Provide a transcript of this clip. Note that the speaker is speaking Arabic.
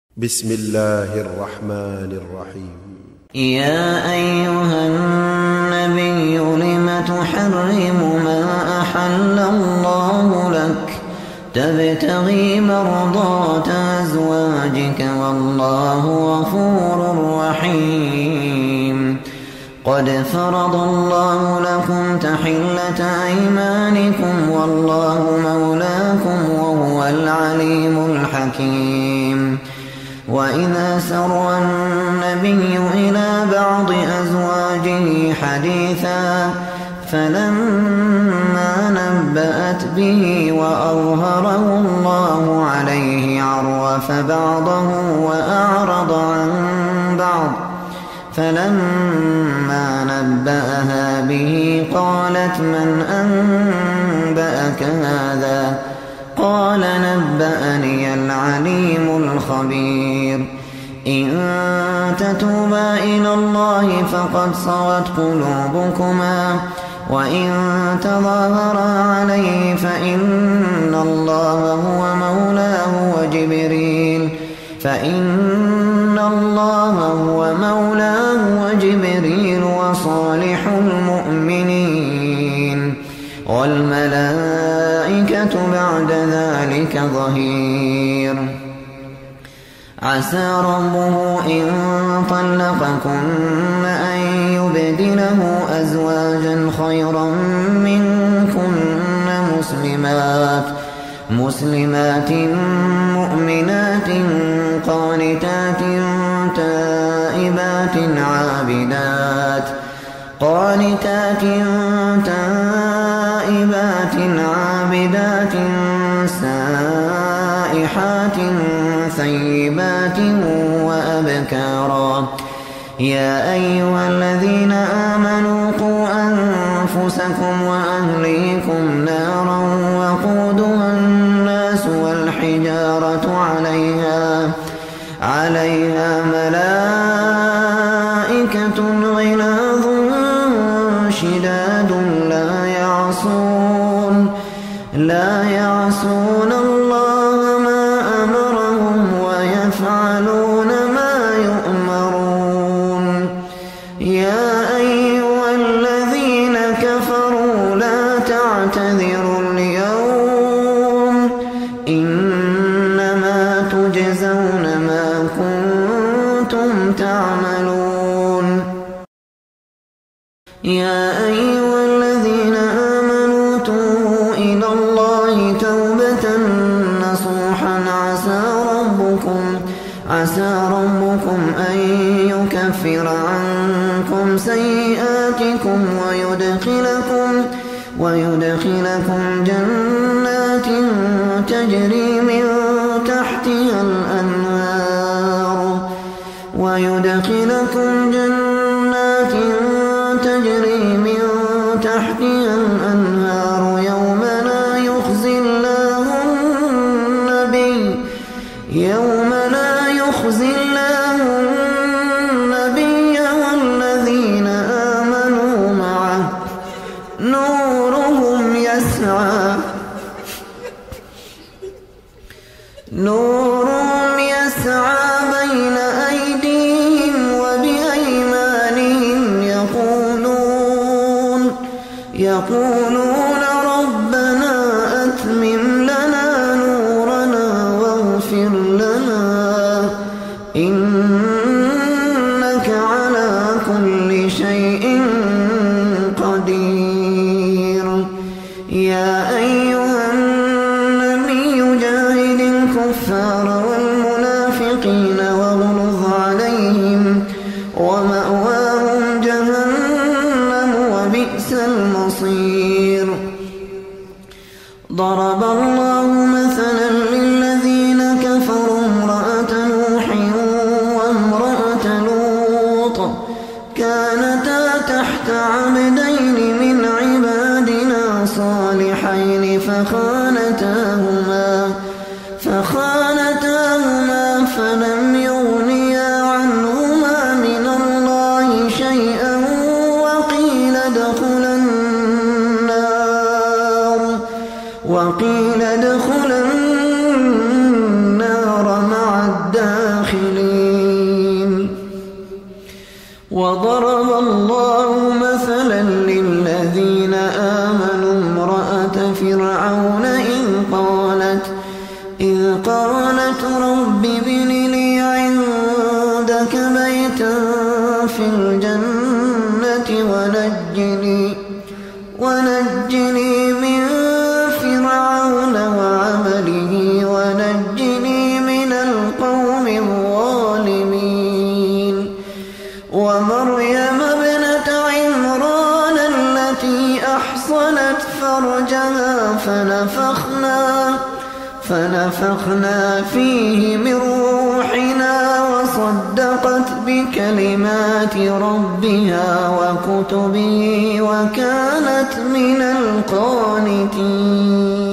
بسم الله الرحمن الرحيم. يا أيها النبي لم تحرم ما أحل الله لك تبتغي مرضات أزواجك والله غفور رحيم. قد فرض الله لكم تحلة أيمانكم والله مولاكم وهو العليم الحكيم. وإذا سر النبي إلى بعض أزواجه حديثا فلما نبأت به وأظهره الله عليه عرف بعضه وأعرض عن بعض فلما نبأها به قالت من أنبأك هذا؟ قال نبأني العليم الخبير. إن تتوبا إلى الله فقد صغت قلوبكما وإن تظاهرا عليه فإن الله هو مولاه وجبريل وصالح المؤمنين والملائكة بعد ذلك ظهير. عسى ربه إن طلقكن أن يبدله أزواجا خيرا منكن مسلمات مؤمنات قانتات تائبات عابدات سائحات ثيبات وأبكارا. يا أيها الذين آمنوا قوا أنفسكم وأهليكم نارا وقودها الناس والحجارة عليها ملائكة غلاظ شداد لا يعصون الله ما أمرهم ويفعلون ما يؤمرون. يا أيها الذين كفروا لا تعتذروا اليوم إنما تجزون ما كنتم تعملون. يا أيها الذين آمنوا توبوا إلى الله توبة نصوحا عسى ربكم أن يكفر عنكم سيئاتكم ويدخلكم جنات تجري من تحتها الأنهار يوم لا يخزي الله النبي والذين آمنوا معه نورهم يسعى بين أيديهم وبأيمانهم يقولون ربنا أتمم لنا نورنا واغفر لنا إنك على كل شيء قدير. يا أيها النبي جاهد الكفار والمنافقين واغلظ عليهم ومأواهم جهنم وبئس المصير. ضرب الله مثلا للذين كفروا امرأة نوح وامرأة لوط كانتا تحت عبدين من عبادنا صالحين فخانتاهما فلم يغنيا عنهما من الله شيئا وقيل ادخلا النار مع الداخلين. وضرب الله مثلا للذين آمنوا امرأة فرعون إذ قالت رب ابن لي عندك بيتا في الجنة ونجني من فرعون وعمله ونجني من القوم الظالمين ومريم ابنة عمران التي أحصنت فرجها فنفخنا فيه من روحنا وصدقت بكلمات ربها وكتبه وكانت من القانتين.